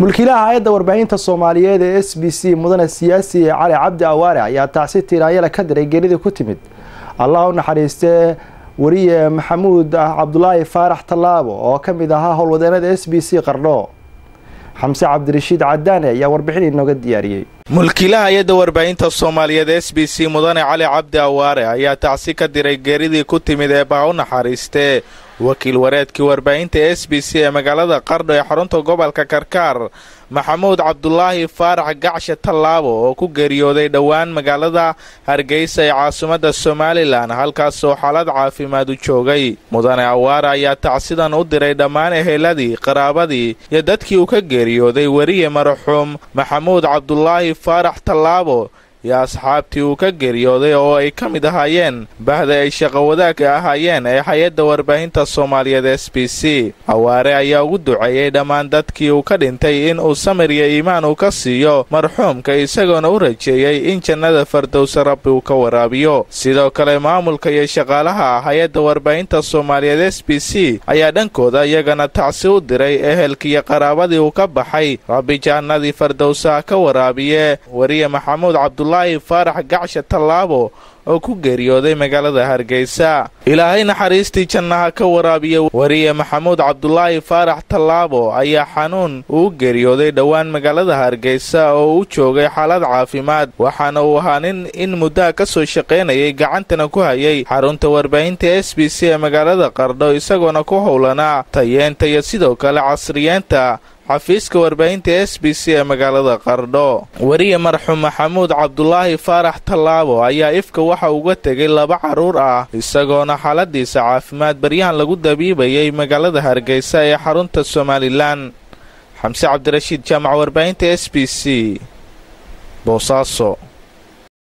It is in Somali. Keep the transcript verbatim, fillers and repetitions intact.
mulkiilaha hay'adda warbaahinta Soomaaliyeed ee S B C mudane siyaasi Cali Cabdi Awaare ayaa tacsi tiraayada ka diray geerida ku timid Allah u naxariistay wariye Maxamuud Cabdullaahi Faarax Tallaabo oo kamid ahaa howlwadeennada S B C Qardho. Xamse Cabdirashiid Cadaane ayaa warbixin inooga diyaariyay. mulkiilaha hay'adda warbaahinta Soomaaliyeed S B C mudane Cali Cabdi Awaare ayaa tacsi ka diray geeridii ku timid ee baa u naxariistay wakiil wareedkii warbaahinta S B C ee magaalada Qardho ee xarunta gobolka Karkaar Maxamuud Cabdullaahi Faarax Gacshe Tallaabo oo ku geeriyooday dhawaan magaalada Hargeysa ee caasimadda Somaliland halkaas oo xaalad caafimaad u joogay. mudane Awaare ayaa tacsidan u diray dhammaan eheladii qaraabadii iyo dadkii uu ka geeriyooday wariye marxuum Maxamuud Cabdullaahi Faarax Tallaabo iyo asxaabtii uu ka geeriyooday oo ay ka mid ahaayeen bahda ay shaqo wadaagga ahaayeen ee hay'adda warbaahinta Soomaaliyeed S B C. Awaare ayaa ugu duceeyay dhammaan dadkii uu ka dhintay in uu samir iyo iimaan uu ka siiyo marxuumka isagoona u rajeeyay in jannada Firdawsa Rabbi uu ka waraabiyo. sidoo kale maamulka iyo shaqaalaha hay'adda warbaahinta Soomaaliyeed S B C ayaa dhankooda iyagana tacsi u diray ehelkii iyo qaraabadii uu ka baxay Rabbi jannadii Firdawsa ka waraabiye wariye Maxamuud Cabdullaahi Faarax Gacshe Tallaabo oo ku geeriyooday magaalada Hargeysa. Ilaahay naxariistii jannaha ka waraabiye wariye Maxamuud Cabdullaahi Faarax Tallaabo ayaa xanuun uu geeriyooday dhawaan magaalada Hargeysa oo uu joogay xaalad caafimaad waxaana uu ahaa nin in muddo ka soo shaqeynayay gacantana ku hayay xarunta warbaahinta S B C ee magaalada Qardho isagoona ku howlanaa tayeenta iyo sidoo kale casriyeenta xafiiska warbaahinta S B C ee magaalada Qardho. wariye marxuum Maxamuud Cabdullaahi Faarax Tallaabo ayaa ifka waxa uga tegay laba caruur ah isagoona xaaladiisa caafimaad baryahan lagu dabiibayay magaalada Hargeysa ee xarunta Somaliland. Xamse Cabdirashiid jaamac warbaahinta S B C Boosaaso.